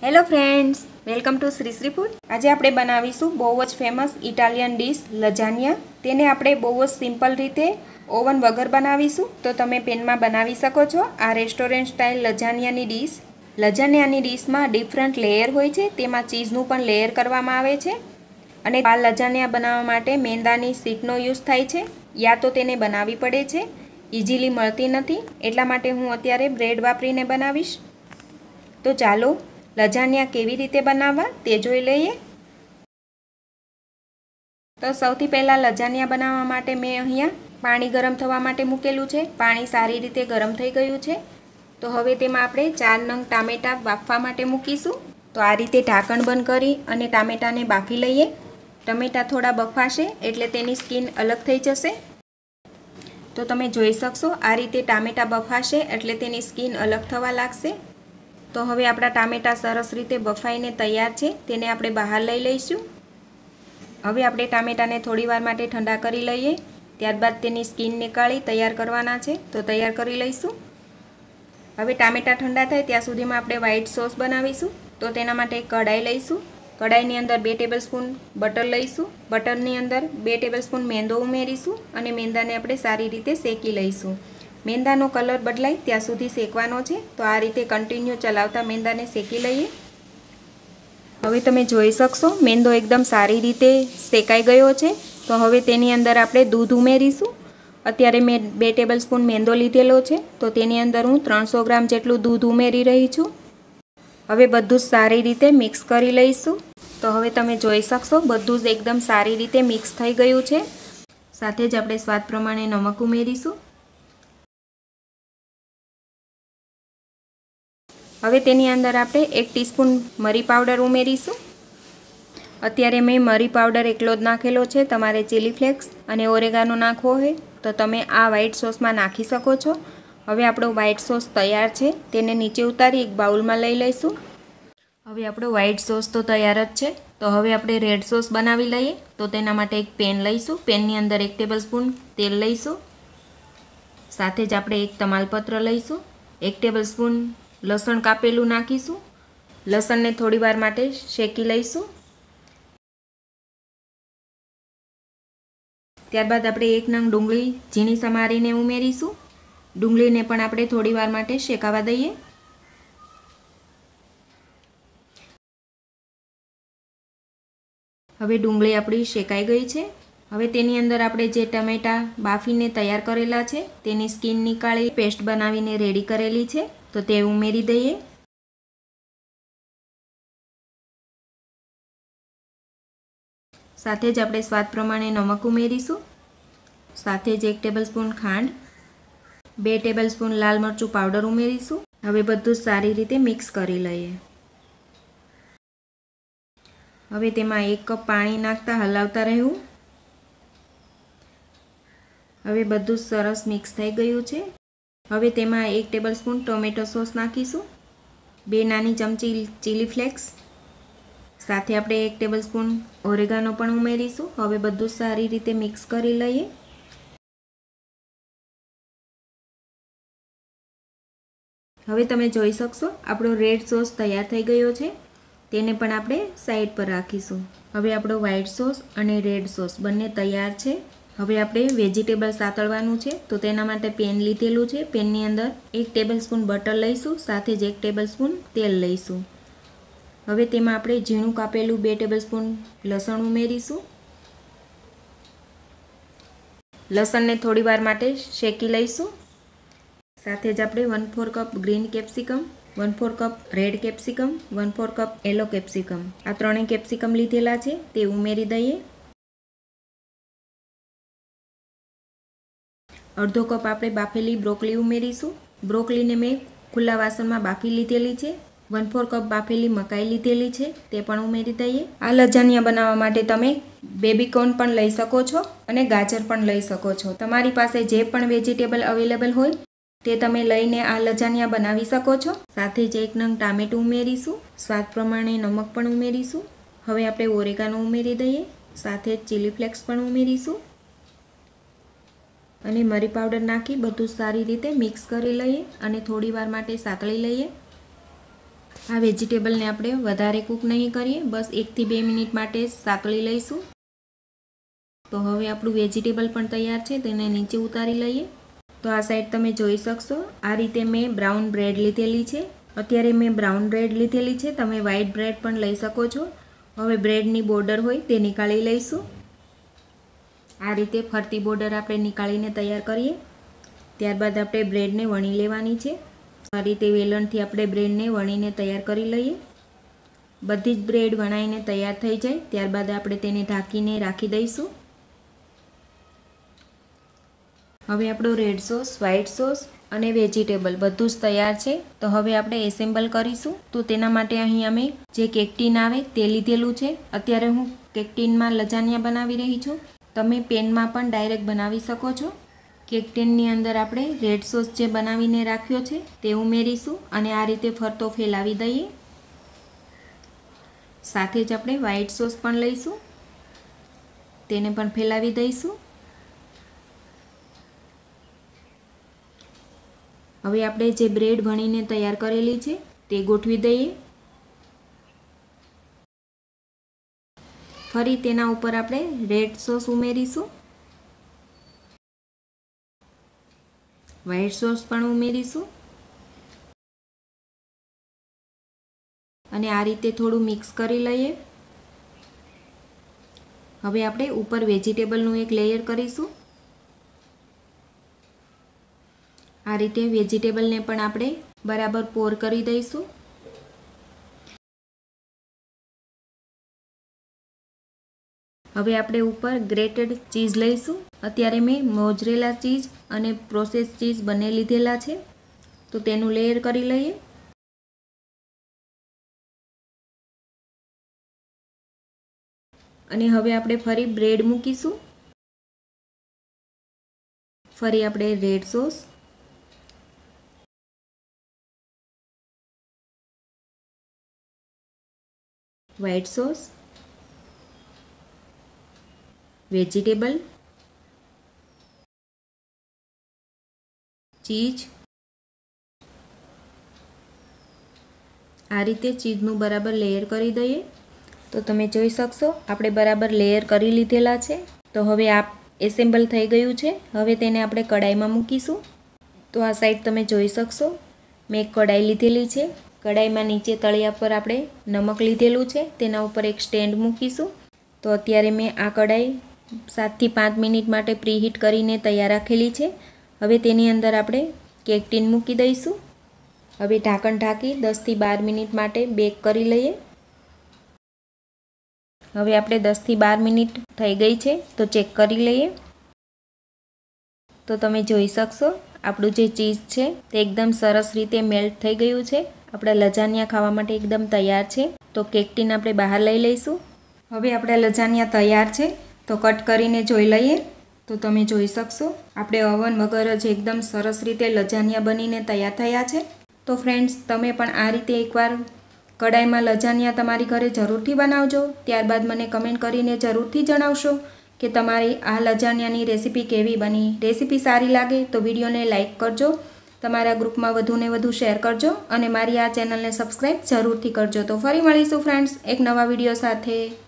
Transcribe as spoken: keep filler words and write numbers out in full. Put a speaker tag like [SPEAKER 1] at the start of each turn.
[SPEAKER 1] Hello friends, welcome to Shri Shri food. આજે આપણે બનાવીશું બહુ જ ફેમસ ઇટાલિયન ડીશ લજાનિયા. તેને આપણે બહુ જ સિમ્પલ રીતે ઓવન વગર બનાવીશું, તો તમે પેનમાં બનાવી શકો છો આ રેસ્ટોરન્ટ સ્ટાઇલ લજાનિયાની ડીશ. લજાનિયાની ડીશમાં ડિફરન્ટ લેયર હોય છે, તેમાં ચીઝનું પણ લેયર કરવામાં આવે છે. અને આ લજાનિયા બનાવવા માટે મેંદાની શીટનો યુઝ થાય છે, યા તો તેને બનાવવી પડે છે. ઇઝીલી મળતી નથી, એટલા માટે હું અત્યારે બ્રેડ વાપરીને બનાવીશ. તો ચાલો લજાનિયા કેવી રીતે બનાવવા તે જોઈ લઈએ. તો સૌથી પહેલાં લજાનિયા બનાવવા માટે મેં અહીંયા પાણી ગરમ થવા માટે મૂકેલું છે. પાણી સારી રીતે ગરમ થઈ ગયું છે. તો હવે તેમાં આપણે ચાર નંગ ટામેટાં બાફવા માટે મૂકીશું. તો આ રીતે ઢાંકણ બંધ કરી અને ટામેટાને બાફી લઈએ. ટમેટાં થોડા બફાશે એટલે તેની સ્કિન અલગ થઈ જશે. તો તમે જોઈ શકશો આ રીતે ટામેટાં બફાશે એટલે તેની સ્કિન અલગ થવા લાગશે. તો હવે આપણા ટામેટાં સરસ રીતે બફાઈને તૈયાર છે, તેને આપણે બહાર લઈ લઈશું. હવે આપણે ટામેટાને થોડી વાર માટે ઠંડા કરી લઈએ. ત્યારબાદ તેની સ્કિન નીકાળી તૈયાર કરવાના છે, તો તૈયાર કરી લઈશું. હવે ટામેટાં ઠંડા થાય ત્યાં સુધીમાં આપણે વ્હાઈટ સોસ બનાવીશું. તો તેના માટે એક કઢાઈ લઈશું. કઢાઈની અંદર બે ટેબલ સ્પૂન બટર લઈશું. બટરની અંદર બે ટેબલ સ્પૂન મેંદો ઉમેરીશું અને મેંદાને આપણે સારી રીતે શેકી લઈશું. મેંદાનો કલર બદલાય ત્યાં સુધી શેકવાનો છે. તો આ રીતે કન્ટિન્યુ ચલાવતા મેંદાને શેકી લઈએ. હવે તમે જોઈ શકશો મેંદો એકદમ સારી રીતે શેકાઈ ગયો છે. તો હવે તેની અંદર આપણે દૂધ ઉમેરીશું. અત્યારે મેં બે ટેબલ સ્પૂન મેંદો લીધેલો છે, તો તેની અંદર હું ત્રણસો ગ્રામ જેટલું દૂધ ઉમેરી રહી છું. હવે બધું જ સારી રીતે મિક્સ કરી લઈશું. તો હવે તમે જોઈ શકશો બધું જ એકદમ સારી રીતે મિક્સ થઈ ગયું છે. સાથે જ આપણે સ્વાદ પ્રમાણે નમક ઉમેરીશું. હવે તેની અંદર આપણે એક ટીસ્પૂન મરી પાવડર ઉમેરીશું. અત્યારે મેં મરી પાવડર એકલો જ નાખેલો છે. તમારે ચીલી ફ્લેક્સ અને ઓરેગાનો નાખવો હોય તો તમે આ વ્હાઈટ સોસમાં નાખી શકો છો. હવે આપણો વ્હાઈટ સોસ તૈયાર છે, તેને નીચે ઉતારી એક બાઉલમાં લઈ લઈશું. હવે આપણો વ્હાઈટ સોસ તો તૈયાર જ છે. તો હવે આપણે રેડ સોસ બનાવી લઈએ. તો તેના માટે એક પેન લઈશું. પેનની અંદર એક ટેબલ સ્પૂન તેલ લઈશું. સાથે જ આપણે એક તમાલપત્ર લઈશું. એક ટેબલ સ્પૂન લસણ કાપેલું નાખીશું. લસણને થોડી વાર માટે શેકી લઈશું. ત્યારબાદ આપણે એક નંગ ડુંગળી ઝીણી સમારીને ઉમેરીશું. ડુંગળીને પણ આપણે થોડી વાર માટે શેકાવા દઈએ. હવે ડુંગળી આપણી શેકાઈ ગઈ છે. હવે તેની અંદર આપણે જે ટમેટાં બાફીને તૈયાર કરેલા છે તેની સ્કિન નીકાળી પેસ્ટ બનાવીને રેડી કરેલી છે, તો તે ઉમેરી દઈએ. સાથે જ આપણે સ્વાદ પ્રમાણે નમક ઉમેરીશું. સાથે જ એક ટેબલ સ્પૂન ખાંડ, બે ટેબલ સ્પૂન લાલ મરચું પાવડર ઉમેરીશું. હવે બધું જ સારી રીતે મિક્સ કરી લઈએ. હવે તેમાં એક કપ પાણી નાખતા હલાવતા રહેવું. હવે બધું જ સરસ મિક્સ થઈ ગયું છે. હવે તેમાં એક ટેબલ સ્પૂન ટોમેટો સોસ નાખીશું. બે નાની ચમચી ચીલી ફ્લેક્સ, સાથે આપણે એક ટેબલ સ્પૂન ઓરેગાનો પણ ઉમેરીશું. હવે બધું સારી રીતે મિક્સ કરી લઈએ. હવે તમે જોઈ શકશો આપણો રેડ સોસ તૈયાર થઈ ગયો છે. તેને પણ આપણે સાઈડ પર રાખીશું. હવે આપણો વ્હાઈટ સોસ અને રેડ સોસ બંને તૈયાર છે. હવે આપણે વેજીટેબલ સાતળવાનું છે, તો તેના માટે પેન લીધેલું છે. પેનની અંદર એક ટેબલ સ્પૂન બટર લઈશું. સાથે જ એક ટેબલ સ્પૂન તેલ લઈશું. હવે તેમાં આપણે ઝીણું કાપેલું બે ટેબલ સ્પૂન લસણ ઉમેરીશું. લસણને થોડી વાર માટે શેકી લઈશું. સાથે જ આપણે one four cup green capsicum, one four cup red capsicum, one four cup yellow capsicum, આ ત્રણેય કેપ્સિકમ લીધેલા છે તે ઉમેરી દઈએ. અડધો કપ આપણે બાફેલી બ્રોકલી ઉમેરીશું. બ્રોકલીને મેં ખુલ્લા વાસણમાં બાફી લીધેલી છે. વન ફોર કપ બાફેલી મકાઈ લીધેલી છે, તે પણ ઉમેરી દઈએ. આ લજાનિયા બનાવવા માટે તમે બેબીકોર્ન પણ લઈ શકો છો અને ગાજર પણ લઈ શકો છો. તમારી પાસે જે પણ વેજીટેબલ અવેલેબલ હોય તે તમે લઈને આ લજાનિયા બનાવી શકો છો. સાથે જ એક નંગ ટામેટું ઉમેરીશું. સ્વાદ પ્રમાણે નમક પણ ઉમેરીશું. હવે આપણે ઓરેગાનો ઉમેરી દઈએ. સાથે જ ચીલી ફ્લેક્સ પણ ઉમેરીશું અને મરી પાવડર નાખી બધું સારી રીતે મિક્સ કરી લઈએ અને થોડી વાર માટે સાતળી લઈએ. આ વેજીટેબલને આપણે વધારે કૂક નહીં કરીએ, બસ એકથી બે મિનિટ માટે સાંકળી લઈશું। તો હવે આપણું વેજીટેબલ પણ તૈયાર છે, તેને નીચે ઉતારી લઈએ। તો આ સાઈડ તમે જોઈ શકશો, આ રીતે મેં બ્રાઉન બ્રેડ લીધેલી છે। અત્યારે મેં બ્રાઉન બ્રેડ લીધેલી છે, તમે વ્હાઈટ બ્રેડ પણ લઈ શકો છો। હવે બ્રેડની બોર્ડર હોય તે નીકાળી લઈશું। આ રીતે ફરતી બોર્ડર આપણે નીકાળીને તૈયાર કરીએ। ત્યારબાદ આપણે બ્રેડને વણી લેવાની છે। આ રીતે વેલણથી આપણે બ્રેડને વણીને તૈયાર કરી લઈએ। બધી જ બ્રેડ વણાઈને તૈયાર થઈ જાય ત્યારબાદ આપણે તેને ઢાંકીને રાખી દઈશું। હવે આપણો રેડ સોસ, વ્હાઈટ સોસ અને વેજીટેબલ બધું જ તૈયાર છે। તો હવે આપણે એસેમ્બલ કરીશું। તો તેના માટે અહીં અમે જે કેક ટીન આવે તે લીધેલું છે। અત્યારે હું કેક ટીનમાં લજાનિયા બનાવી રહી છું, તમે પેનમાં પણ ડાયરેક્ટ બનાવી શકો છો। કેક ટીનની અંદર આપણે રેડ સોસ જે બનાવીને રાખ્યો છે તે ઉમેરીશું અને આ રીતે ફરતો ફેલાવી દઈએ। સાથે જ આપણે વ્હાઈટ સોસ પણ લઈશું, તેને પણ ફેલાવી દઈશું। હવે આપણે જે બ્રેડ વણીને તૈયાર કરેલી છે તે ગોઠવી દઈએ। ફરી તેના ઉપર આપણે રેડ સોસ ઉમેરીશું, વ્હાઈટ સોસ પણ ઉમેરીશું અને આ રીતે થોડું મિક્સ કરી લઈએ। હવે આપણે ઉપર વેજીટેબલનું એક લેયર કરીશું। આ રીતે વેજીટેબલને પણ આપણે બરાબર પોર કરી દઈશું। હવે આપણે ઉપર ગ્રેટેડ ચીઝ લઈશું। અત્યારે મેં મોઝરેલા ચીઝ અને પ્રોસેસ ચીઝ બંને લીધેલા છે, તો તેનું લેયર કરી લઈએ। અને હવે આપણે ફરી બ્રેડ મૂકીશું। ફરી આપણે red sauce, white sauce, vegetable, cheese, આ રીતે ચીઝનું બરાબર લેયર કરી દઈએ। તો તમે જોઈ શકશો આપણે બરાબર લેયર કરી લીધેલા છે। તો હવે આ એસેમ્બલ થઈ ગયું છે। હવે તેને આપણે કડાઈમાં મૂકીશું। તો આ સાઈડ તમે જોઈ શકશો, મેં એક કડાઈ લીધેલી છે। કડાઈમાં નીચે તળિયા પર આપણે નમક લીધેલું છે, તેના ઉપર એક સ્ટેન્ડ મૂકીશું। તો અત્યારે મેં આ કડાઈ સાતથી પાંચ મિનિટ માટે પ્રીહીટ કરીને તૈયાર રાખેલી છે। હવે તેની અંદર આપણે કેક ટીન મૂકી દઈશું। હવે ઢાંકણ ઢાંકી દસથી બાર મિનિટ માટે બેક કરી લઈએ। હવે આપણે દસથી બાર મિનિટ થઈ ગઈ છે, તો ચેક કરી લઈએ। તો તમે જોઈ શકશો આપણું જે ચીઝ છે તે એકદમ સરસ રીતે મેલ્ટ થઈ ગયું છે। આપણા લજાનિયા ખાવા માટે એકદમ તૈયાર છે। તો કેક ટીન આપણે બહાર લઈ લઈશું। હવે આપણા લજાનિયા તૈયાર છે, તો કટ કરીને જોઈ લઈએ। તો તમે જોઈ શકશો આપણે ઓવન વગર જ એકદમ સરસ રીતે લજાનિયા બનીને તૈયાર થયા છે। તો ફ્રેન્ડ્સ, તમે પણ આ રીતે એકવાર કડાઈમાં લજાનિયા તમારી ઘરે જરૂરથી બનાવજો। ત્યારબાદ મને કમેન્ટ કરીને જરૂરથી જણાવશો કે તમારી આ લજાનિયાની રેસીપી કેવી બની। રેસીપી સારી લાગે તો વિડીયોને લાઇક કરજો, તમારા ગ્રુપમાં વધુને વધુ શેર કરજો અને મારી આ ચેનલને સબસ્ક્રાઈબ જરૂરથી કરજો। તો ફરી મળીશું ફ્રેન્ડ્સ એક નવા વિડીયો સાથે।